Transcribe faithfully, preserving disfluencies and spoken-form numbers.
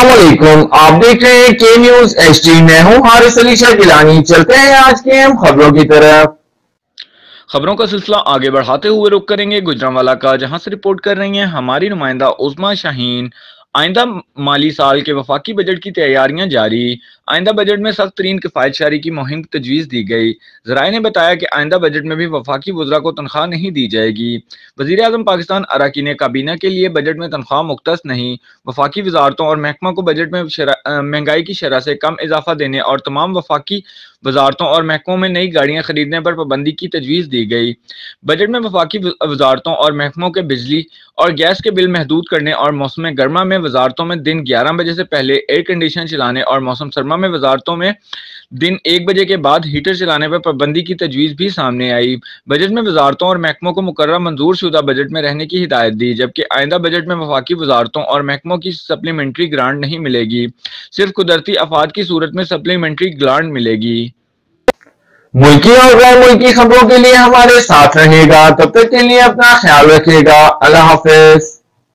अस्सलामुअलैकुम, आप देख रहे हैं के न्यूज एच डी। मैं हूं हारिस अली शाह गिलानी। चलते हैं आज की अहम खबरों की तरफ। खबरों का सिलसिला आगे बढ़ाते हुए रुक करेंगे गुजरांवाला का, जहां से रिपोर्ट कर रही हैं हमारी नुमाइंदा उस्मा शाहीन। आइंदा माली साल के वफाकी बजट की तैयारियां जारी। आइंदा बजट में सख्त तरीन किफायत शारी की मुहिम की तजवीज़ दी गई। ज़राए ने बताया कि आइंदा बजट में भी वफाकी वज़रा को तनख्वाह नहीं दी जाएगी। वज़ीर आज़म पाकिस्तान अरकान काबीना के लिए बजट में तनख्वाह मुख्तस नहीं। वफाकी वजारतों और महकमा को बजट में महंगाई की शरह से कम इजाफा देने और तमाम वफाकी वजारतों और महकमों में नई गाड़ियाँ खरीदने पर पाबंदी की तजवीज़ दी गई। बजट में वफाकी वजारतों और महकमों के बिजली और गैस के बिल महदूद करने और मौसम गर्मा में वजारतों में दिन ग्यारह बजे से पहले एयर कंडीशन चलाने और मौसम सरमा में वजारतों में दिन एक बजे के बाद हीटर चलाने पर पाबंदी की तजवीज़ भी सामने आई। बजट में वजारतों और महकमों को मुकर्रर मंजूर शुदा बजट में रहने की हिदायत दी, जबकि आइंदा बजट में वफाकी वजारतों और महकमों की सप्लीमेंट्री ग्रांट नहीं मिलेगी, सिर्फ कुदरती आफात की सूरत में सप्लीमेंट्री ग्रांट मिलेगी। मुल्की और गैर मुल्की खबरों के लिए हमारे साथ रहेगा। तब तक के लिए अपना ख्याल रखिएगा। अल्लाह हाफिज।